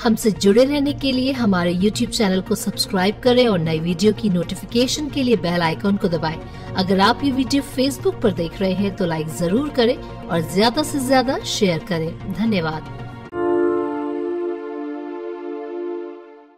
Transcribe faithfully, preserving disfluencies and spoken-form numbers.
हमसे जुड़े रहने के लिए हमारे यूट्यूब चैनल को सब्सक्राइब करें और नई वीडियो की नोटिफिकेशन के लिए बेल आइकॉन को दबाएं। अगर आप ये वीडियो फेसबुक पर देख रहे हैं तो लाइक जरूर करें और ज्यादा से ज्यादा शेयर करें। धन्यवाद।